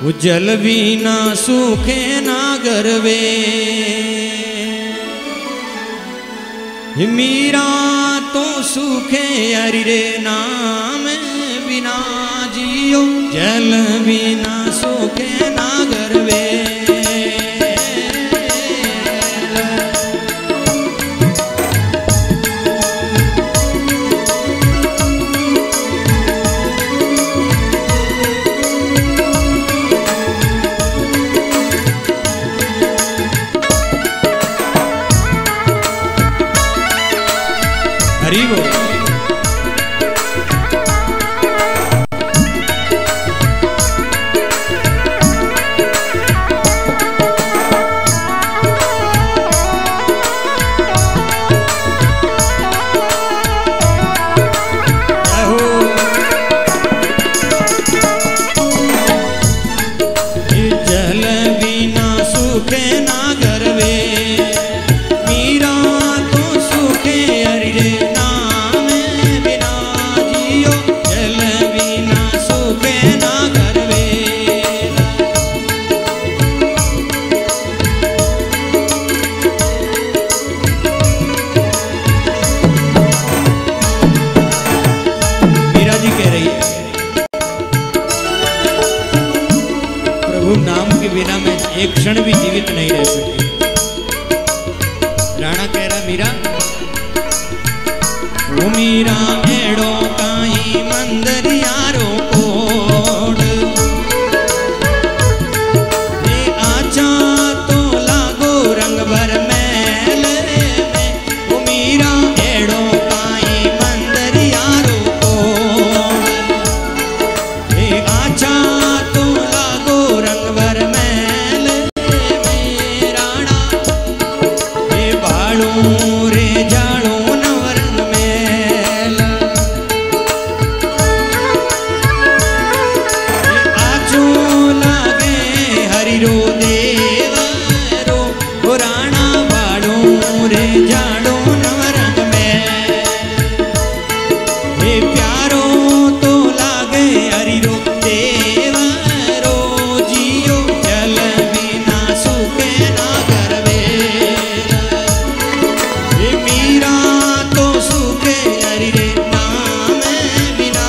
जल बिना सूखे ना गरवे, मीरा तो सूखे हरि रे नाम बिना जियो, जल बिना सूखे ना गरवे। हरि बोल। जल बिना सूखे ना गरवे, मीरा तो सूखे हरि रे नाम बिना जियो, जल बिना सूखे ना गरवे। मीरा जी कह रही है प्रभु नाम के बिना मैं एक क्षण भी जीवित नहीं रह सकती। राणा कह रहा मीरा, ओ मीरा एड़ो काई मंदिर यारो कोड, ये आचा तो लागो रंग भर मैल में, ओ मीरा एड़ो काई मंदिर यारो कोड, ये आचा तो लागो रंग भर मैल में। राणा ये बाड़ू रे जाड़ू नवरंग मैल, ये आचो लागे हरि रो देव रो, ओ राणा बाड़ू रे जाड़ू नवरंग मैल, ये प्यारो तो लागे हरि रो देव रो, जियो जल बिना सूखे ना गरवे, ये मीरा तो सूखे हरि रे नाम बिना।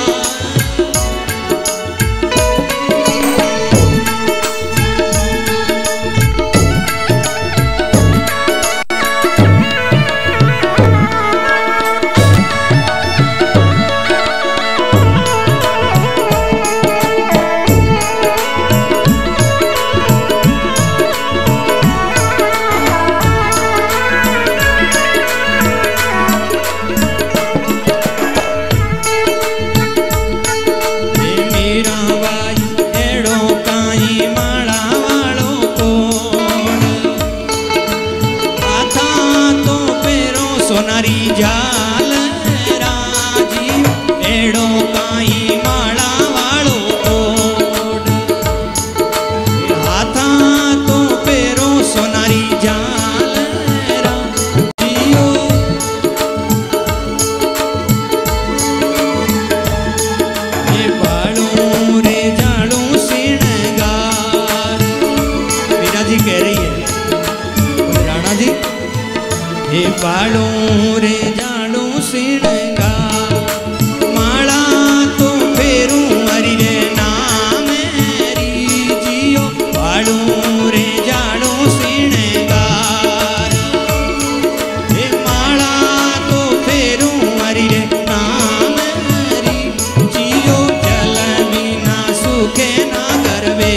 ये मीरा बाई एड़ो काई माला वालो कोड, आथा तो पेरो सोनारी झाल राजी, एड़ो काई माला वालो कोड, आथा तो पेरो सोनारी झाल राजियो, ये बाड़ू रे जाड़ू श्रृंगार। मीरा जी कह रही है राणा जी, ये बाड़ू रे जाड़ू श्रृंगार, माला तो फेरू हरि रे नाम री जियो, बाड़ू रे जाड़ू श्रृंगार, ये माला तो फेरू हरि रे नाम री जियो, जल बिना सूखे ना गरवे,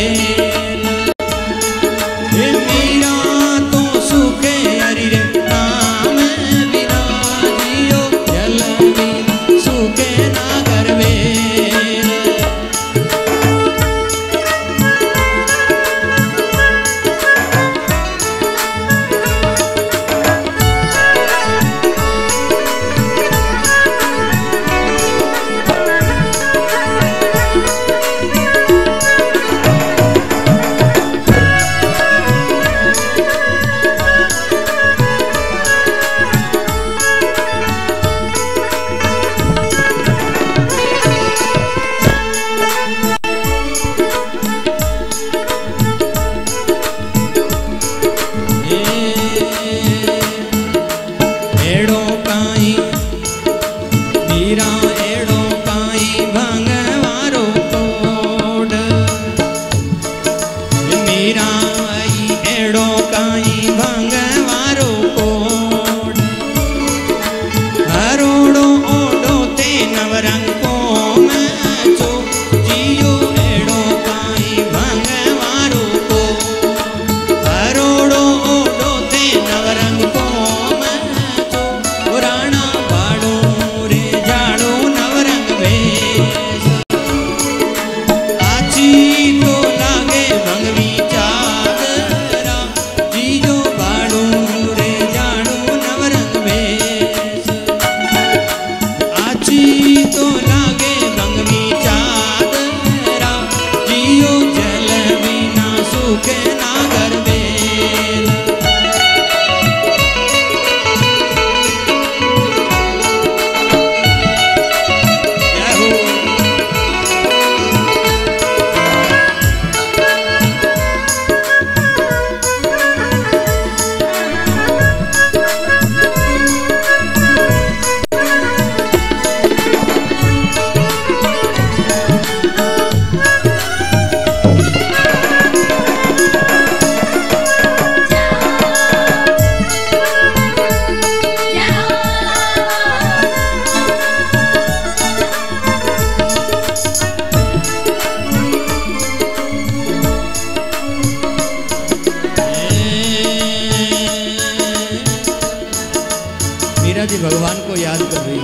ये मीरा तो सूखे हरि रे नाम बिना जियो, जल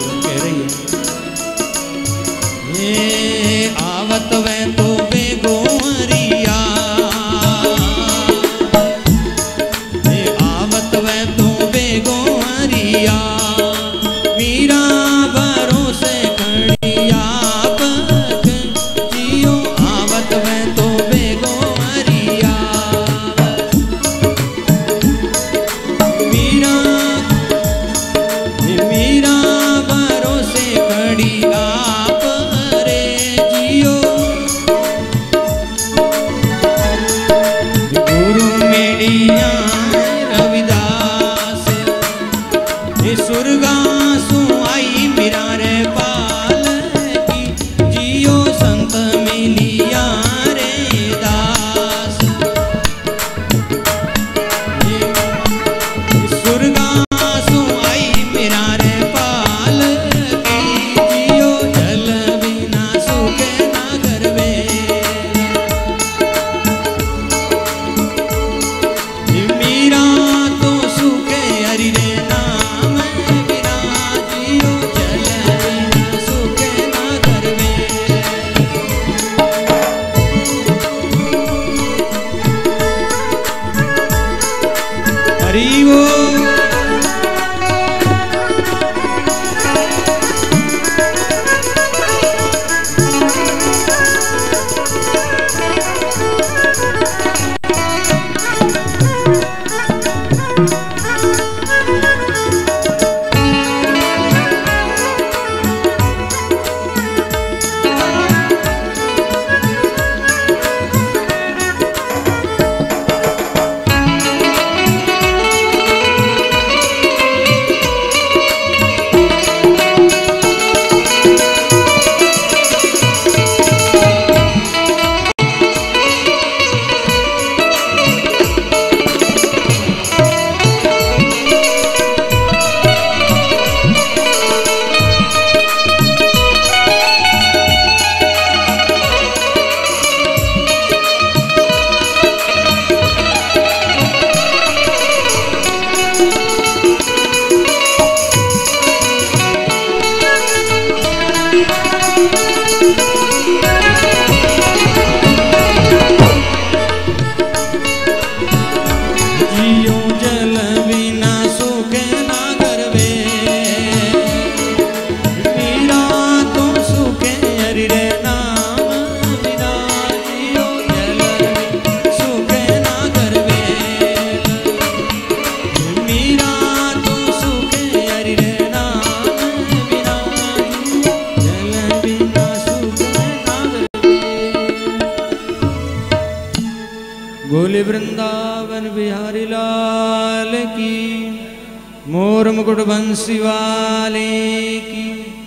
कह रही है ये आवत वे तो बेगोरिया, ये आवत वे तो बेगोरिया, मीरा भरोसे खड़िया पग जियो आवत वे तो बेगोरिया, मीरा मीरा भरोसे खड़ी आप रे जियो, गुरु मेड़िया रविदास ये सुरगा सु आई मीरा रे पाल की जियो संत मिलिया रे दास, ये सुरगा सु आई मीरा रे पाल की जियो जल बिना सुखे नागर वे, मीरा तो सुखे हरि रे नाम बिना जियो जल बिना सुखे नागर वे, हरि वो जियो जल बिना सुखे नागर वे, मीरा तो सुखे हरि रे नाम बिना जियो जल बिना सुखे नागर वे, मीरा तो सुखे हरि रे नाम बिना जियो जल बिना सुखे नागर वे। गोले वृंदावन बिहारी लाल की, मोर मुकुट बंसी वाले की।